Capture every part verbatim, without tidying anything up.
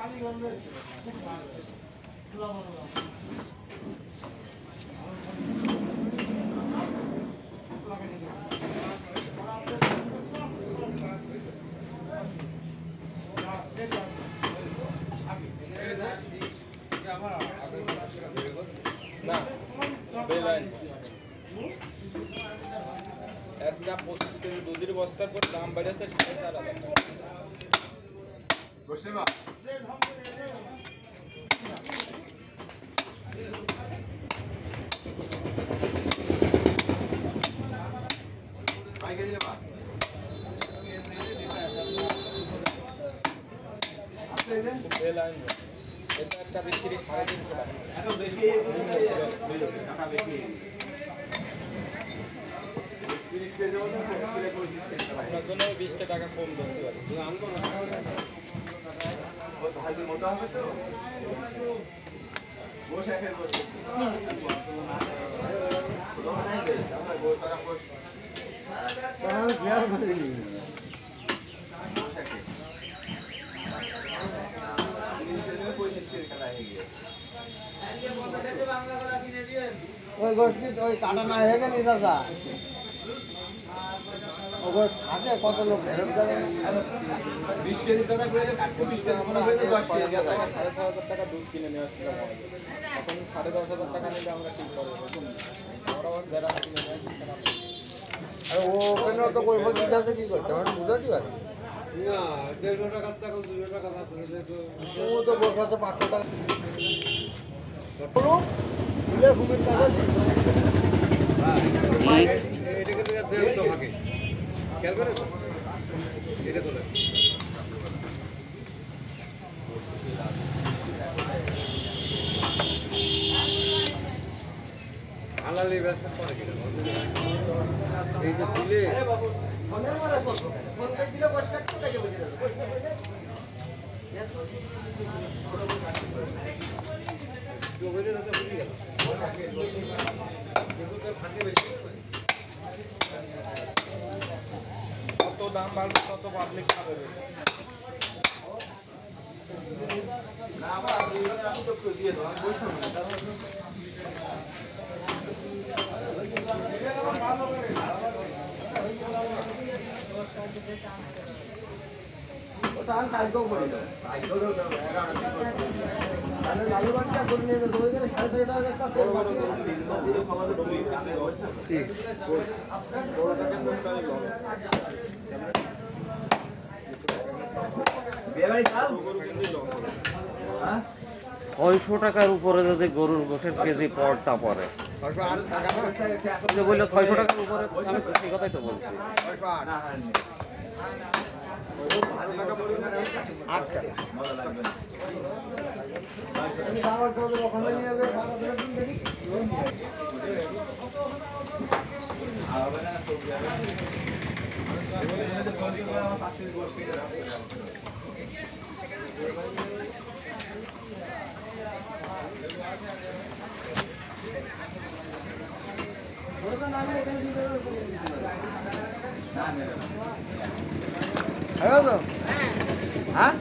না বেলাইন একটা পঁচিশ কেজি দুধের বস্তার পর দাম বেড়েছে সাড়ে চার হাজার বেলাইন এটা একটা বিক্রি সাড়ে তিনশো টাকা এত বেশি টাকা বেশি আপনার জন্য বিশ টাকা কম ধরতে পারি মোটা হবে তো ওই গোষ্ঠী ওই কাটা না হয়ে গেলি দাদা ওগুলো থাকে কত লোক ফেরত যাবে বিশ কেজি টাকা করে কাটতে বিশ কেজি মনে করে দশ কেজি সাড়ে ছয় হাজার টাকা দুধ কিনে নিয়ে আসছিলাম এখন সাড়ে দশ হাজার টাকা নিলে আমরা ঠিক করবো ওরা যারা কিনে নেয় আর ওখানে তো কৈফত দিতে আছে কি করতে আমার বুঝাতে পারে না দেড়শো টাকার টাকা দুশো টাকা আছে ও তো বোঝাতে পাঁচশো টাকা বলুন দিলে ঘুমের টাকা এটাকে তো থাকে খেয়াল করে এটা তোলে আলালি ব্যবসা করে কিনা এই যে দিলে কত দাম বাড়বে তত পাবলিক খাবে লালু বাড়িটা করে নিয়ে যেতে ওই গেলে সাড়ে ছয় টাকা ঠিক ছয়শো টাকার উপরে যদি গরুর গোশের কেজি পড়তা পড়ে বললো ছয়শো টাকার উপরে আমি সেই কথাই তো বলছি ওখানে নিয়ে যাবে হ্যাঁ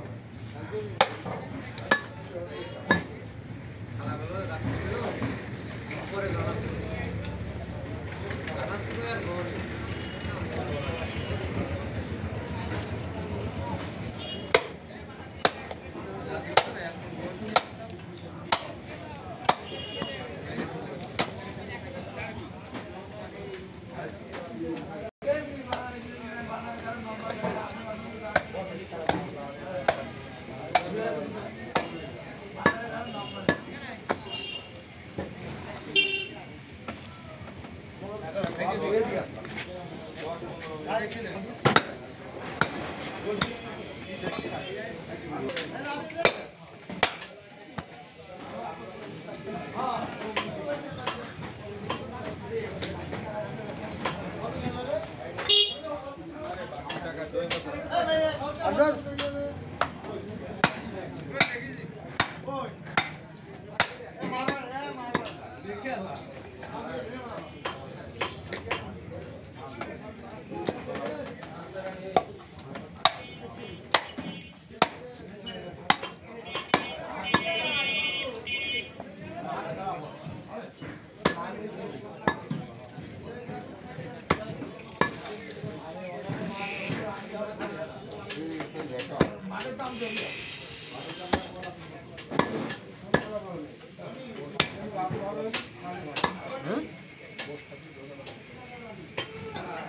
হুম